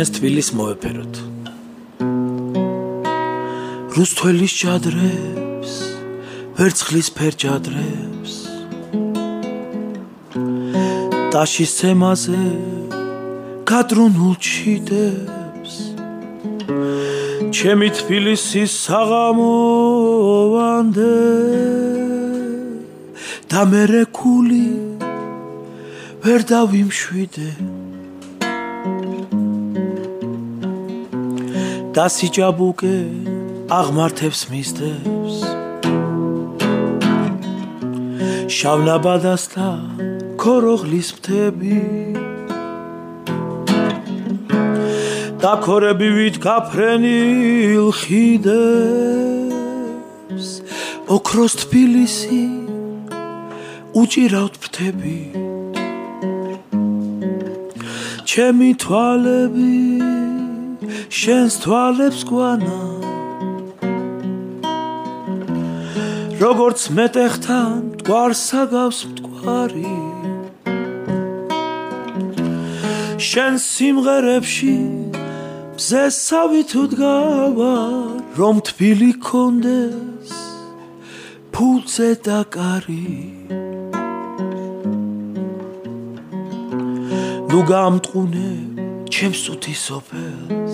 ჩვენს თბილისს მოეფეროთ რუსთველის ჭადრებს ვერცხლის ფერჭადრებს ტაშის ცემაზე გადრუნულ ჩიტებს ჩემი თბილისის საღამოვანდე და მერე ქული ვერ დავიმშვიდე და სიჭაბუკე აღმართებს მისდევს შავლაბადასთან ქოროღლის მთები და ქორებივით გაფრენილ ხიდებს ოქროს თბილისი უჭირავთ ფრთები ჩემი თვალები შენს თვალებს გვანა როგორც მეტეხთან მტკვარს აგავს მტკვარი შენ სიმღერებში მზესავით უდგავარ რომ თბილი კონდეს ფულზე და კარი ნუ გამტყუნე ჩემს უთის სოფელს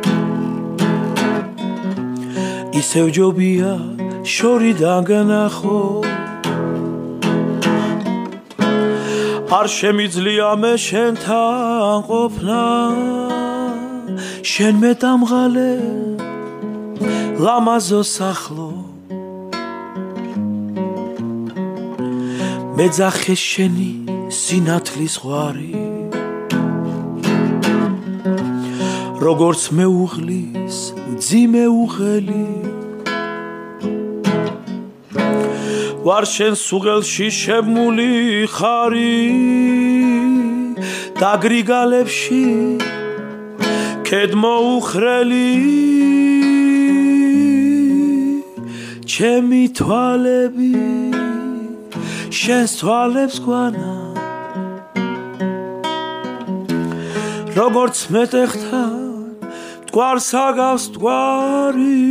ისევ ჯობია შორიდან განახო არ შემიძლია მე შენთან ყოფნა შენ მეტამღალე ლამაზოს ახლო მეძახე შენი სინათლის ღვარი როგორც მეუღლის მძიმე უღელი ვარ შენს უღელში შემული ხარი და გრიგალებში კედმოუხრელი ჩემი თვალები შენს თვალებს გვანა როგორც მეტეხთან მტკვარს აგავს მტკვარი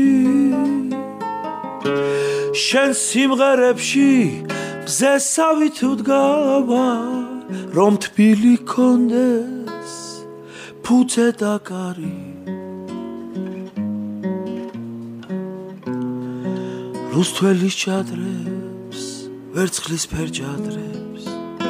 შენ სიმღერებში მზესავით უდგავარ რომ თბილი კონდეს ფუძე და კარი რუსთველის ჭადრებს ვერცხლის ფერჭადრებს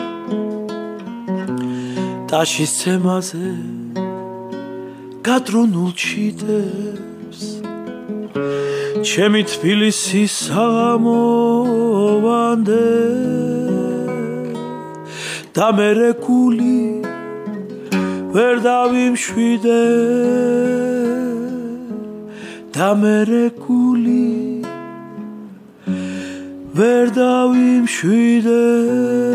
ტაშის ცემაზე გადრუნულ ჩიტებს ჩემი თბილისის საღამოვანდე და მერე ქული ვერ დავიმშვიდე და მერე ქული ვერ დავიმშვიდე